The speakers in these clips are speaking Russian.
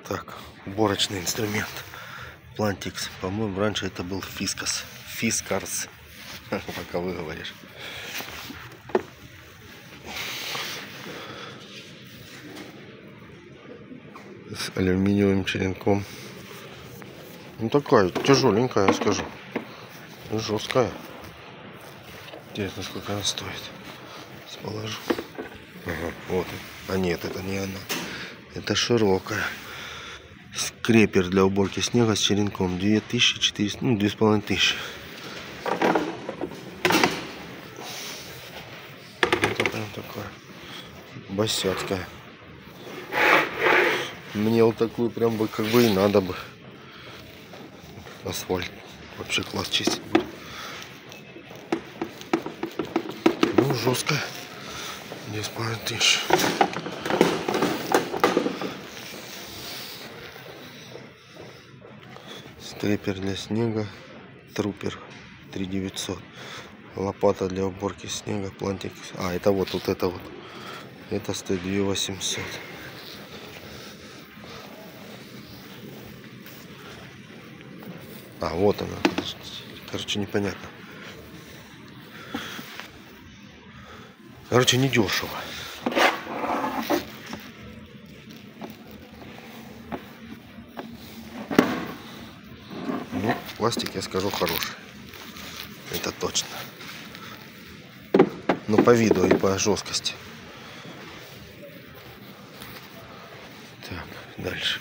Так, уборочный инструмент. Plantix. По-моему, раньше это был Fiskars. Fiskars. Пока выговоришь. С алюминиевым черенком. Ну такая тяжеленькая, я скажу. Жесткая. Интересно, сколько она стоит. Положу. Ага, вот. А нет, это не она. Это широкая. Скрепер для уборки снега с черенком. 2400, ну 2500. Это прям такая босяцкая. Мне вот такую прям бы как бы и надо бы. Асфальт. Вообще класс чистить будет. Ну, жесткая. 2500. Скрепер для снега. Трупер. 3900. Лопата для уборки снега. Plantix. А, это вот это вот. Это стоит 2800. А, вот она. Короче, непонятно. Короче, недешево. Ну, пластик, я скажу, хороший. Это точно. Но по виду и по жесткости. Так, дальше.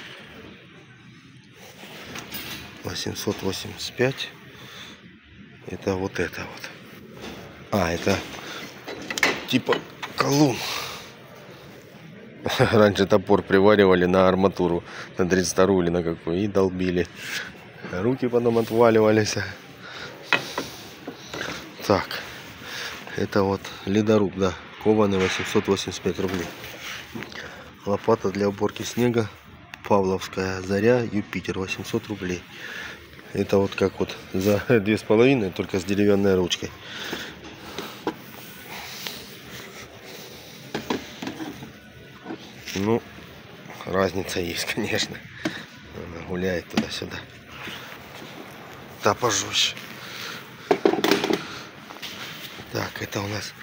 885. Это вот это вот. А, это типа колун. Раньше топор приваривали на арматуру, на 32 или на какую, и долбили. Руки потом отваливались. Так, это вот ледоруб, да, кованый, 885 рублей. Лопата для уборки снега, Павловская Заря, Юпитер, 800 рублей. Это вот как вот за 2,5, только с деревянной ручкой. Ну, разница есть, конечно. Она гуляет туда-сюда. Та пожестче. Так, это у нас...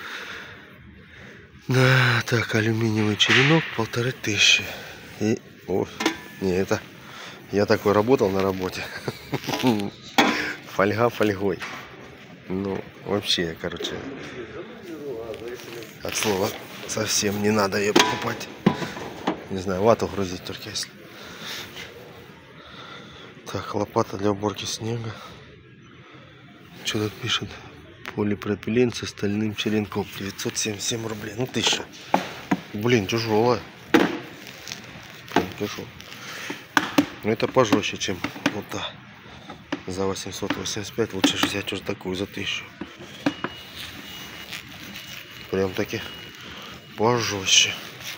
Да, так, алюминиевый черенок 1500. И... О, не, это... Я такой работал на работе. Фольга фольгой. Ну, вообще, короче... От слова совсем не надо ее покупать. Не знаю, вату грузить только если. Так, лопата для уборки снега. Что тут пишет? Полипропилен с стальным черенком. 977 рублей. Ну, 1000. Блин, тяжелая. Тяжелая. Но это пожестче, чем вот та. За 885 лучше взять уже такую за 1000. Прям таки пожестче.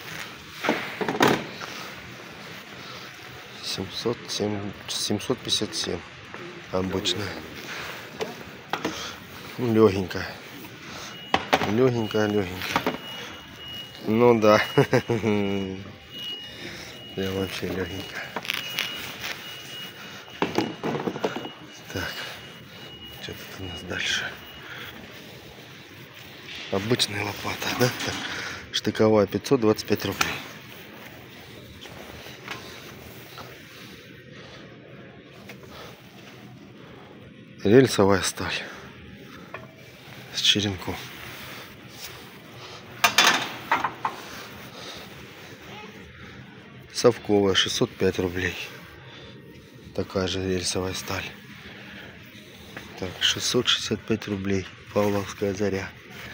757 обычная. Легенькая. Легенькая. Ну да. Прям вообще легенькая. Так. Что тут у нас дальше? Обычная лопата, да? Штыковая 525 рублей. Рельсовая сталь с черенком. Совковая 605 рублей. Такая же рельсовая сталь. Так, 665 рублей. Павловская Заря.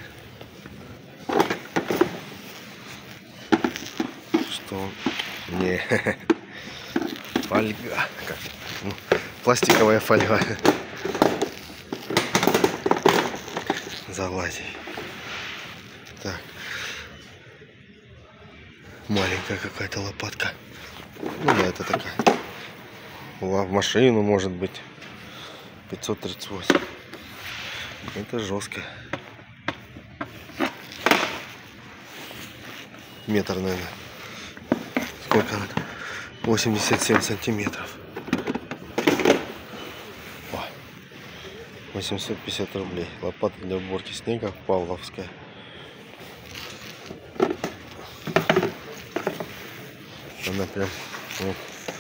Что? Не. Фольга. Ну, пластиковая фольга. Залазей. Так. Маленькая какая-то лопатка. Ну да, это такая. В машину может быть. 538. Это жестко. Метр, наверное. Сколько надо? 87 сантиметров. 850 рублей. Лопата для уборки снега Павловская. Она прям вот,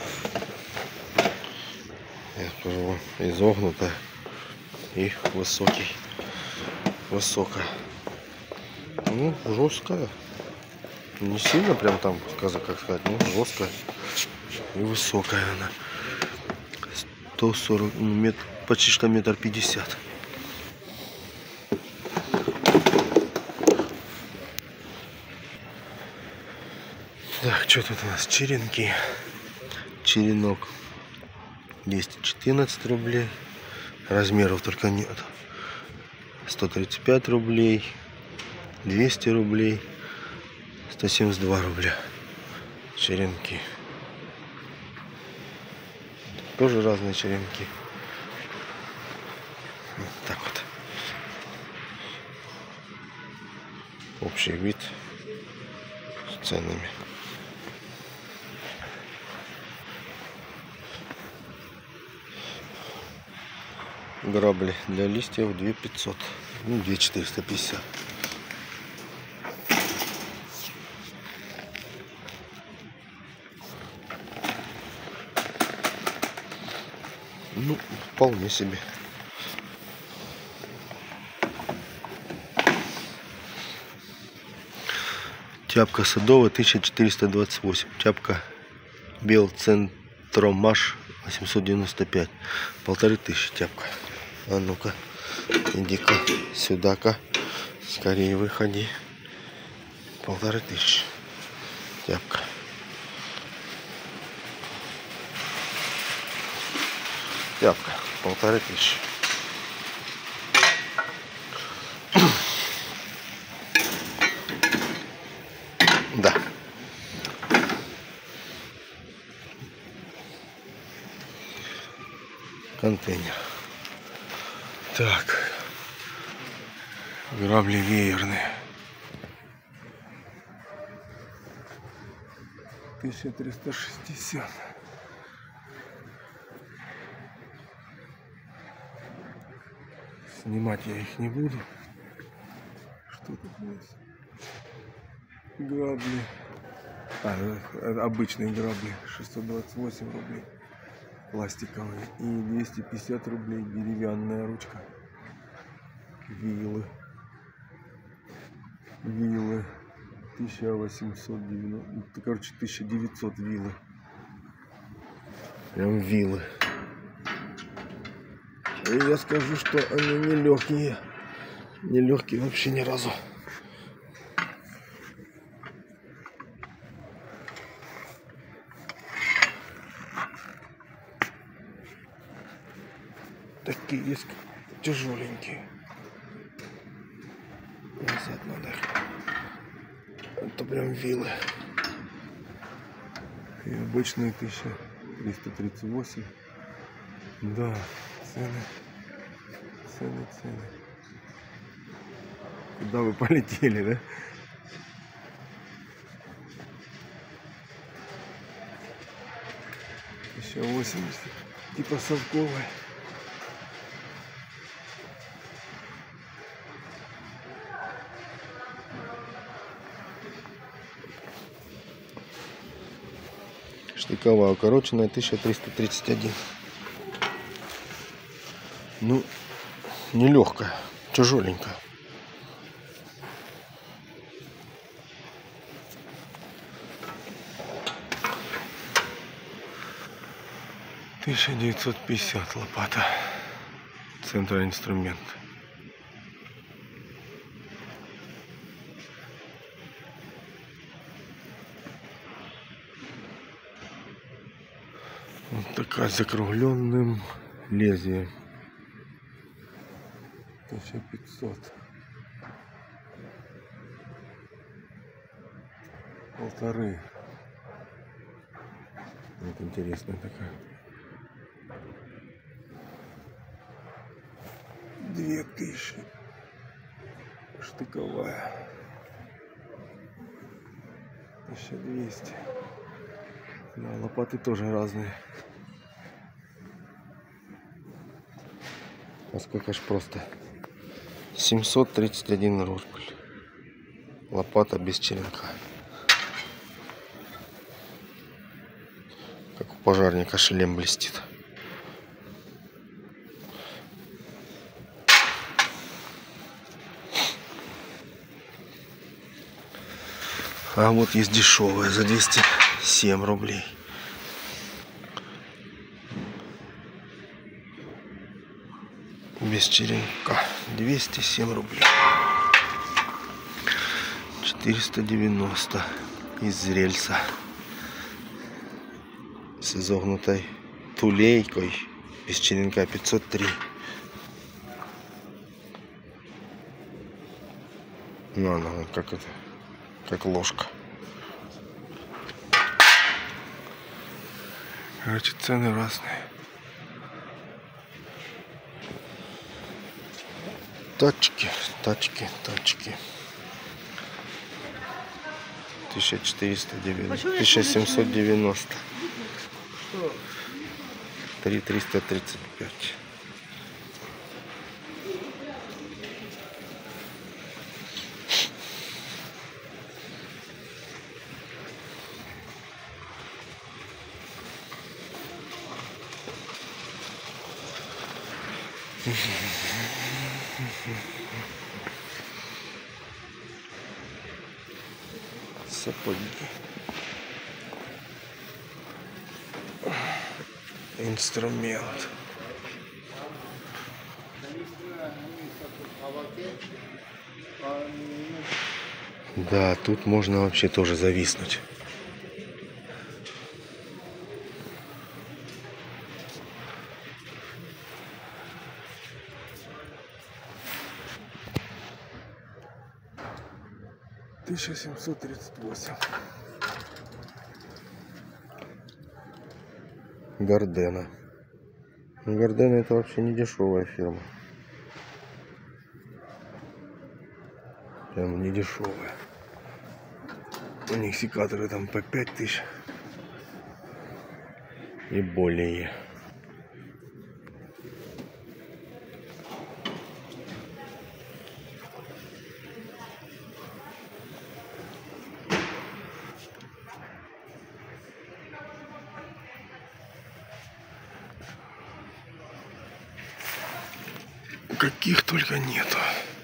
я скажу, изогнутая и высокая. Ну, жесткая. Не сильно прям там, как сказать, ну, жесткая и высокая она. 140 метров, почти что 1,50 м. Так, что тут у нас? Черенки. Черенок 214 рублей. Размеров только нет. 135 рублей. 200 рублей. 172 рубля. Черенки. Тоже разные черенки. Вот так вот. Общий вид с ценами. Грабли для листьев 2500. Ну, 2450. Ну, вполне себе. Тяпка садовая 1428. Тяпка Белцентромаш 895. 1500 тяпка. А ну-ка, иди-ка сюда-ка. Скорее выходи. 1500 тяпка. Тяпка 1500. Да. Контейнер. Так. Грабли веерные. 1360. Снимать я их не буду. Что тут есть? Грабли. Обычные грабли 628 рублей. Пластиковые. И 250 рублей деревянная ручка. Вилы. 1890. Короче, 1900 вилы. Прям вилы. И я скажу, что они не легкие. Не легкие вообще ни разу. Такие есть тяжеленькие. Назад надо. Это прям вилы. И обычные 1338. Да, цены. Куда вы полетели, да? Еще 80. Типа совковая. Штыковая укороченная 1331. Ну, нелегкая, тяжеленькая. $1950 лопата. Центроинструмент. Вот такая с закругленным лезвием. 1500. Полторы. Вот интересная такая. 2000. Штыковая. 1200. Да, лопаты тоже разные. А сколько ж просто? 731 рубль. Лопата без черенка. Как у пожарника шлем блестит. А вот есть дешевая за 207 рублей. Без черенка 207 рублей. 490 из рельса с изогнутой тулейкой. Без черенка 503. Ну, она как это, как ложка. Короче, цены разные. Тачки. 1490. 1790. 3335. Сапоги. Инструмент. Да, тут можно вообще тоже зависнуть. $1738. Гардена. Гардена это вообще не дешевая фирма. Прям не дешевая. У них секаторы там по 5000 и более. Каких только нету.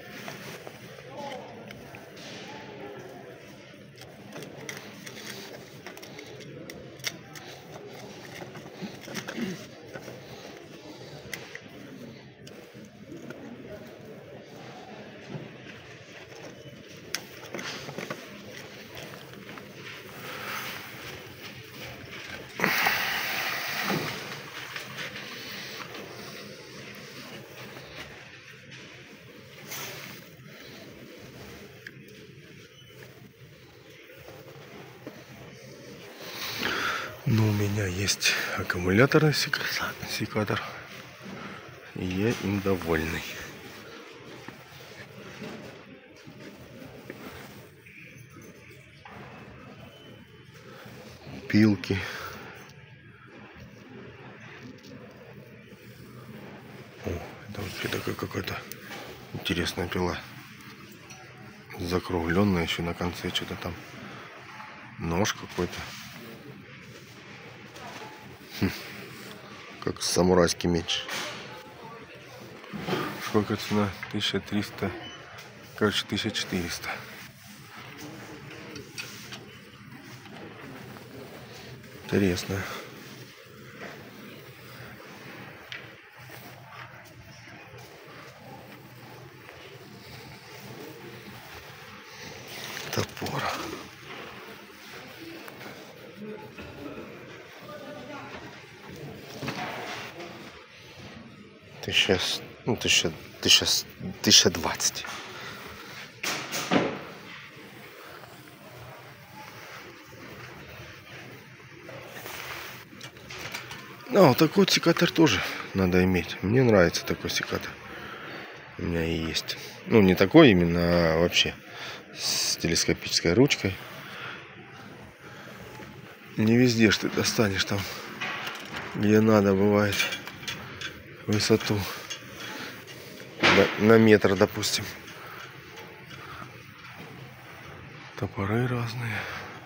Но у меня есть аккумуляторный секатор, и я им довольный. Пилки. О, это вообще такая какая-то интересная пила. Закругленная еще на конце что-то там. Нож какой-то. Как самурайский меч. Сколько цена? 1300. Короче, 1400. Интересно. Топор. Сейчас, ну, 1020. А, вот такой вот секатор тоже надо иметь. Мне нравится такой секатор. У меня и есть. Ну, не такой именно, а вообще с телескопической ручкой. Не везде ж ты достанешь там, где надо, бывает высоту на метр, допустим. Топоры разные.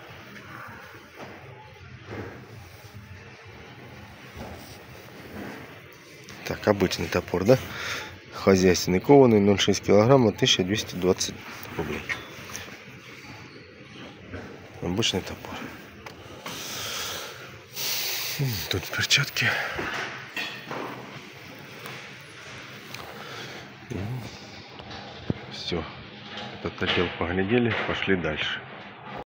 Так, обычный топор, да? Хозяйственный, кованый, 0,6 килограмма, 1220 рублей. Обычный топор. Тут перчатки. Все. Этот отдел поглядели, пошли дальше.